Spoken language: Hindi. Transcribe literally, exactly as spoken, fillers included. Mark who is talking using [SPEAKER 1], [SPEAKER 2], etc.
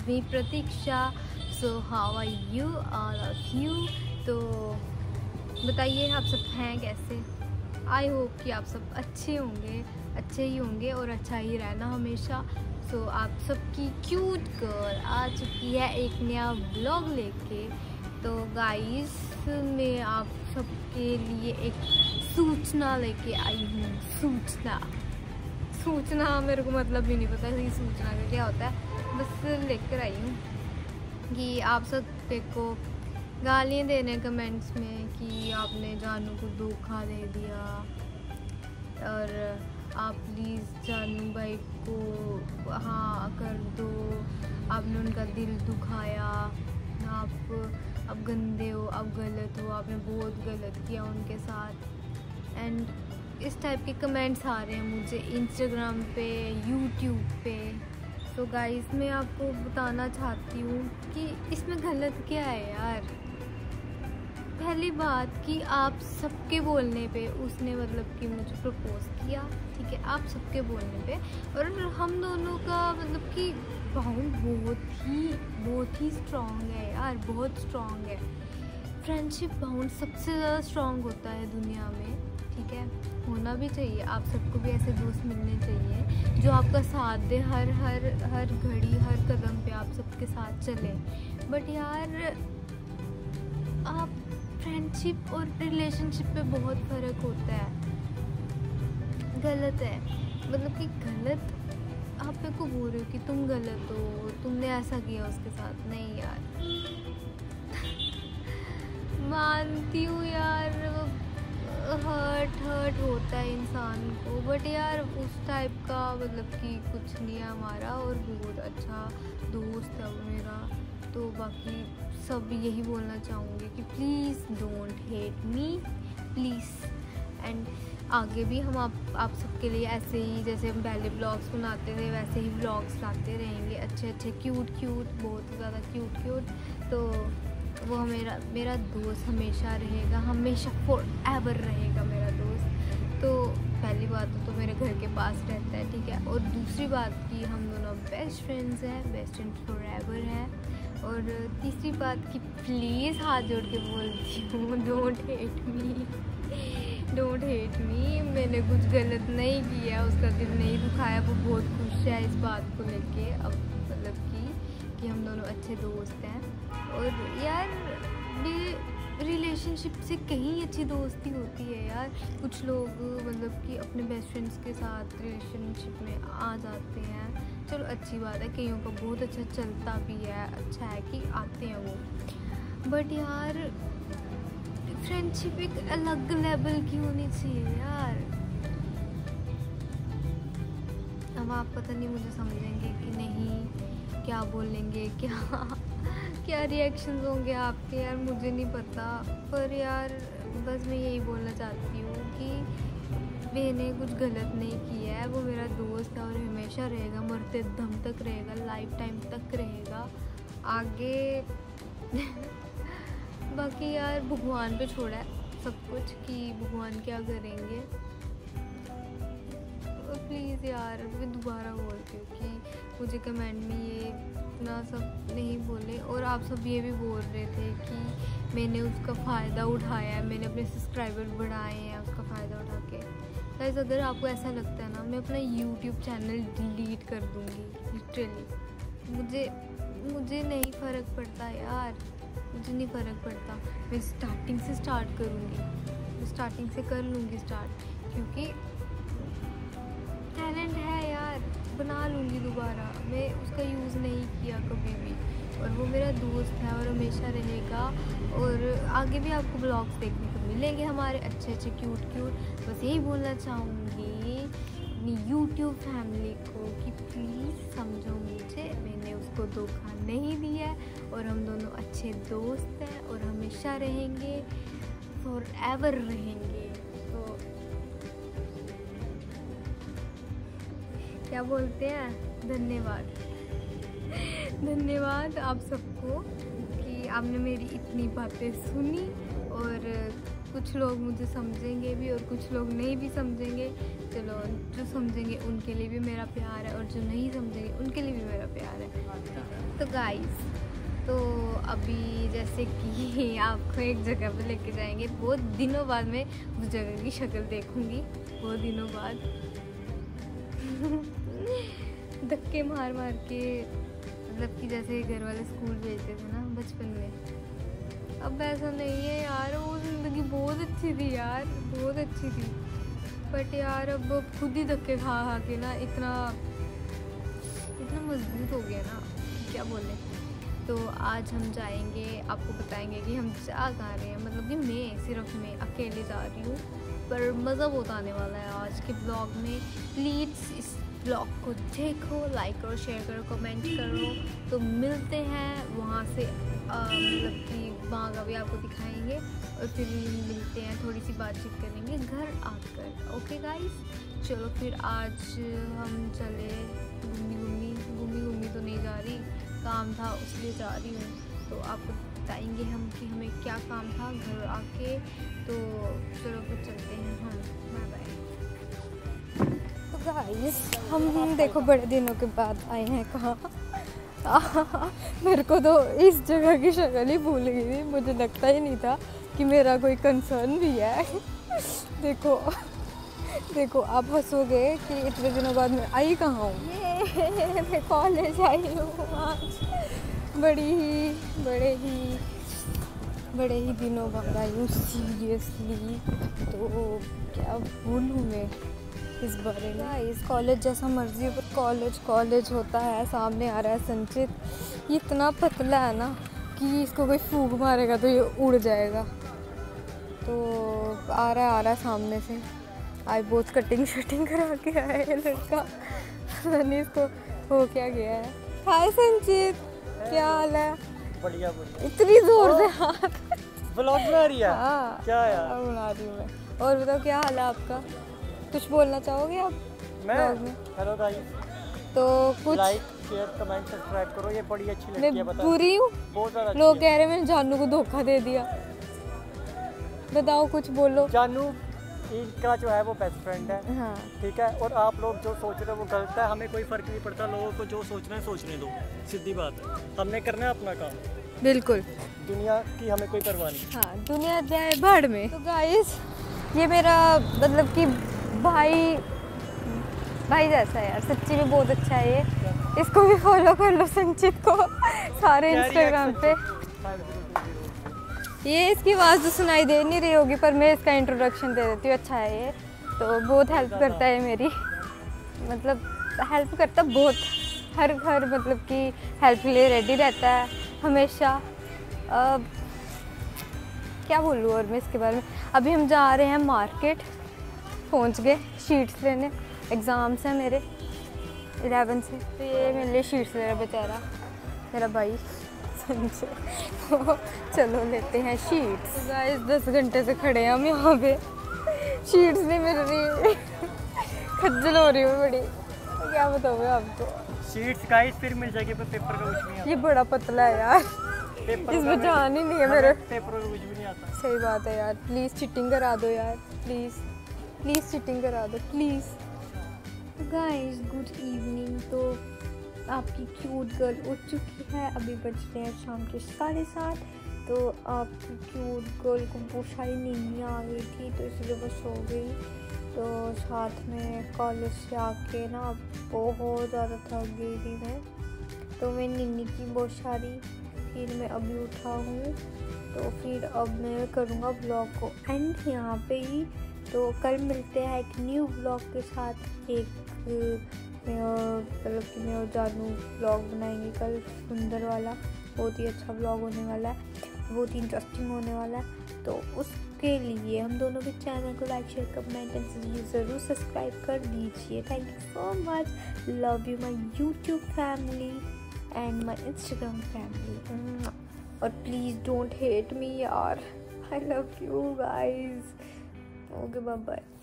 [SPEAKER 1] Me Pratiksha. So how are you all of you. तो बताइए आप सब हैं कैसे। आई होप कि आप सब अच्छे होंगे, अच्छे ही होंगे और अच्छा ही रहना हमेशा। सो so, आप सबकी क्यूट गर्ल आ चुकी है एक नया ब्लॉग लेके। तो गाइस मैं आप सबके लिए एक सूचना लेके आई हूँ। सूचना सूचना मेरे को मतलब भी नहीं पता कि सूचना का क्या होता है, बस लेकर आई हूँ कि आप सब को गालियाँ देने कमेंट्स में कि आपने जानू को धोखा दे दिया और आप प्लीज़ जानू भाई को हाँ कर दो, आपने उनका दिल दुखाया, आप अब गंदे हो, अब गलत हो, आपने बहुत गलत किया उनके साथ। एंड इस टाइप के कमेंट्स आ रहे हैं मुझे इंस्टाग्राम पे, यूट्यूब पे। सो so गाइस मैं आपको बताना चाहती हूँ कि इसमें गलत क्या है यार। पहली बात कि आप सबके बोलने पे उसने मतलब कि मुझे प्रपोज किया, ठीक है, आप सबके बोलने पे, और हम दोनों का मतलब कि बाउंड बहुत ही बहुत ही स्ट्रॉन्ग है यार, बहुत स्ट्रॉन्ग है। फ्रेंडशिप बाउंड सबसे ज़्यादा स्ट्रॉन्ग होता है दुनिया में, ठीक है, होना भी चाहिए। आप सबको भी ऐसे दोस्त मिलने चाहिए जो आपका साथ दे, हर हर हर घड़ी हर कदम पे आप सबके साथ चले। बट यार आप फ्रेंडशिप और रिलेशनशिप में बहुत फ़र्क होता है। गलत है मतलब कि गलत आप मेरे को बोल रहे हो कि तुम गलत हो, तुमने ऐसा किया उसके साथ। नहीं यार मानती हूँ यार हर्ट हर्ट होता है इंसान को, बट यार उस टाइप का मतलब कि कुछ नहीं है हमारा, और बहुत अच्छा दोस्त है वो मेरा। तो बाकी सब यही बोलना चाहूँगी कि please don't hate me please. And आगे भी हम आप आप सबके लिए ऐसे ही, जैसे हम पहले ब्लॉग्स बनाते थे वैसे ही ब्लॉग्स लाते रहेंगे, अच्छे अच्छे क्यूट क्यूट, बहुत ज़्यादा क्यूट क्यूट। तो वो मेरा मेरा दोस्त हमेशा रहेगा, हमेशा फॉर एवर रहेगा मेरा दोस्त। तो पहली बात तो मेरे घर के पास रहता है, ठीक है, और दूसरी बात कि हम दोनों बेस्ट फ्रेंड्स हैं, बेस्ट फ्रेंड फॉर एवर हैं। और तीसरी बात कि प्लीज़ हाथ जोड़ के बोलती हूँ don't hate me, don't hate me. मैंने कुछ गलत नहीं किया, उसका दिल नहीं दुखाया, वो बहुत खुश है इस बात को लेके, अब मतलब कि कि हम दोनों अच्छे दोस्त हैं। और यार ये रिलेशनशिप से कहीं अच्छी दोस्ती होती है यार। कुछ लोग मतलब कि अपने बेस्ट फ्रेंड्स के साथ रिलेशनशिप में आ जाते हैं, चलो अच्छी बात है, कईयों का बहुत अच्छा चलता भी है, अच्छा है कि आते हैं वो। बट यार फ्रेंडशिप एक अलग लेवल की होनी चाहिए यार। अब आप पता नहीं मुझे समझेंगे कि नहीं, क्या बोलेंगे, क्या क्या रिएक्शंस होंगे आपके, यार मुझे नहीं पता। पर यार बस मैं यही बोलना चाहती हूँ कि मैंने कुछ गलत नहीं किया है, वो मेरा दोस्त है और हमेशा रहेगा, मरते दम तक रहेगा, लाइफ टाइम तक रहेगा आगे। बाकी यार भगवान पे छोड़ा है सब कुछ कि भगवान क्या करेंगे। प्लीज़ यार मैं दोबारा बोलती हूँ कि मुझे कमेंट में ये इतना सब नहीं बोले। और आप सब ये भी बोल रहे थे कि मैंने उसका फ़ायदा उठाया है, मैंने अपने सब्सक्राइबर बढ़ाए हैं उसका फ़ायदा उठा के। गाइस अगर आपको ऐसा लगता है ना, मैं अपना यूट्यूब चैनल डिलीट कर दूँगी लिटरली। मुझे मुझे नहीं फ़र्क पड़ता यार, मुझे नहीं फ़र्क पड़ता। मैं स्टार्टिंग से स्टार्ट करूँगी, स्टार्टिंग से कर लूँगी स्टार्ट, क्योंकि टैलेंट है यार, बना लूँगी दोबारा। मैं उसका यूज़ नहीं किया कभी भी, और वो मेरा दोस्त है और हमेशा रहेगा। और आगे भी आपको ब्लॉग्स देखने को मिलेंगे हमारे अच्छे अच्छे क्यूट क्यूट। बस यही बोलना चाहूँगी अपनी यूट्यूब फैमिली को कि प्लीज़ समझो मुझे, मैंने उसको धोखा नहीं दिया है और हम दोनों अच्छे दोस्त हैं और हमेशा रहेंगे, फॉर एवर रहेंगे। तो क्या बोलते हैं, धन्यवाद धन्यवाद आप सबको कि आपने मेरी इतनी बातें सुनी और कुछ लोग मुझे समझेंगे भी और कुछ लोग नहीं भी समझेंगे। चलो, जो समझेंगे उनके लिए भी मेरा प्यार है और जो नहीं समझेंगे उनके लिए भी मेरा प्यार है। तो गाइस, तो अभी जैसे कि आपको एक जगह पे लेके जाएंगे, बहुत दिनों बाद मैं उस जगह की शक्ल देखूंगी, बहुत दिनों बाद। धक्के मार मार के, मतलब कि जैसे घर वाले स्कूल भेजते थे ना बचपन में, अब ऐसा नहीं है यार। वो ज़िंदगी बहुत अच्छी थी यार, बहुत अच्छी थी, बट यार अब खुद ही धक्के खा खा के ना इतना इतना मजबूत हो गया ना, क्या बोले। तो आज हम जाएंगे, आपको बताएंगे कि हम जा कहाँ रहे हैं। मतलब कि मैं सिर्फ मैं अकेले जा रही हूँ, पर मज़ा बहुत आने वाला है आज के ब्लॉग में। प्लीज़ इस ब्लॉग को देखो, लाइक करो, शेयर करो, कमेंट करो। तो मिलते हैं वहाँ से, आ, मतलब कि वहाँ का भी आपको दिखाएंगे और फिर मिलते हैं, थोड़ी सी बातचीत करेंगे घर आकर। ओके गाइस, चलो फिर आज हम चले। घूमी घूमी घूमी घूमी तो नहीं जा रही, काम था उसलिए जा रही हूँ। तो आपको बताएंगे हम कि हमें क्या काम था घर आके। तो चलो फिर चलते हैं हम, बाय बाय। तो गाइस, हम देखो बड़े दिनों के बाद आए हैं कहाँ। मेरे को तो इस जगह की शक्ल ही भूल गई थी, मुझे लगता ही नहीं था कि मेरा कोई कंसर्न भी है। देखो देखो, आप हंसोगे कि इतने दिनों बाद मैं आई कहाँ हूँ। ये मैं कॉलेज आई हूँ आज, बड़ी ही बड़े ही बड़े ही दिनों बाद आई हूँ सीरियसली। तो क्या बोलूँ मैं इस बारे में। इस कॉलेज जैसा मर्जी हो, पर कॉलेज कॉलेज होता है। सामने आ रहा है संचित, ये इतना पतला है ना कि इसको कोई फूंक मारेगा तो ये उड़ जाएगा। तो आ रहा है आ रहा है सामने से। आई बहुत कटिंग शटिंग करा के आया है लड़का, पता नहीं इसको हो क्या गया है। हाय संचित, क्या हाल है?
[SPEAKER 2] बढ़िया बढ़िया।
[SPEAKER 1] इतनी जोर से हाथ
[SPEAKER 2] व्लॉग बना रही है?
[SPEAKER 1] हाँ,
[SPEAKER 2] क्या यार
[SPEAKER 1] बना रही हूँ मैं। और बताओ क्या हाल है आपका? कुछ बोलना चाहोगे आप?
[SPEAKER 2] मैं हेलो गाइस,
[SPEAKER 1] तो कुछ
[SPEAKER 2] लाइक शेयर कमेंट सब्सक्राइब करो, ये बड़ी अच्छी लड़की है।
[SPEAKER 1] मैं बुरी हूँ?
[SPEAKER 2] बहुत ज़्यादा।
[SPEAKER 1] लोग कह रहे हैं मैंने जानू को धोखा दे दिया। बताओ, कुछ बोलो।
[SPEAKER 2] जानू इनका जो है वो बेस्ट फ्रेंड है।
[SPEAKER 1] हाँ,
[SPEAKER 2] ठीक है, और आप लोग जो सोच रहे हो वो गलत है। हमें कोई फर्क नहीं पड़ता, लोगों को जो सोचना है सोचने दो, सीधी बात है। हमने करना है अपना काम,
[SPEAKER 1] बिल्कुल।
[SPEAKER 2] दुनिया की हमें कोई परवाह नहीं।
[SPEAKER 1] हाँ, दुनिया जाए भाड़ में। तो गाइस, ये मेरा मतलब कि भाई भाई जैसा है यार, सच्ची में बहुत अच्छा है ये। इसको भी फॉलो कर लो, संचित को, सारे इंस्टाग्राम पे। ये इसकी आवाज़ तो सुनाई दे नहीं रही होगी, पर मैं इसका इंट्रोडक्शन दे देती हूँ। अच्छा है ये, तो बहुत हेल्प करता है मेरी, मतलब हेल्प करता बहुत, हर हर मतलब कि हेल्प के लिए रेडी रहता है हमेशा। अब क्या बोलूँ और मैं इसके बारे में। अभी हम जा रहे हैं मार्केट, पहुंच गए शीट्स लेने, एग्ज़ाम्स हैं मेरे इलेवन से। तो ये मेरे लिए शीट्स ले रहा बेचारा मेरा भाई संजय। तो चलो लेते हैं शीट्स। तो गाइस, दस घंटे से खड़े हैं हम यहाँ पे, शीट्स नहीं मिल रही। खज्जल हो रही हूँ बड़ी, क्या बताऊँ आपको।
[SPEAKER 2] शीट्स गाइस फिर मिल जाएगी, पर पेपर का कुछ नहीं आता।
[SPEAKER 1] ये बड़ा पतला है यार, इसमें जान ही नहीं है मेरे।
[SPEAKER 2] पेपर का कुछ भी नहीं आता।
[SPEAKER 1] सही बात है यार, प्लीज़ चिटिंग करा दो यार, प्लीज़ प्लीज़ चिटिंग करा दो प्लीज़। Guys, good evening. तो आपकी क्यूट गर्ल उठ चुकी है, अभी बजते हैं शाम के साढ़े सात। तो आपकी क्यूट गर्ल को बहुत सारी नींद आ गई थी, तो इसलिए वो सो गई। तो साथ में कॉलेज से आके ना बहुत ज़्यादा थक गई थी मैं, तो मैं नींद की बहुत सारी। फिर मैं अभी उठा हूँ, तो फिर अब मैं करूँगा ब्लॉग को एंड यहाँ पे ही। तो कल मिलते हैं एक न्यू ब्लॉग के साथ। एक मतलब कि मैं और जानू ब्लॉग बनाएंगे कल, सुंदर वाला, बहुत ही अच्छा ब्लॉग होने वाला है, बहुत ही इंटरेस्टिंग होने वाला है। तो उसके लिए हम दोनों के चैनल को लाइक शेयर कमेंट एंड ज़रूर सब्सक्राइब कर दीजिए। Thank you so much, love you my YouTube family and my Instagram family. और प्लीज़ डोंट हेट मी यार, I love you guys. Okay, bye bye.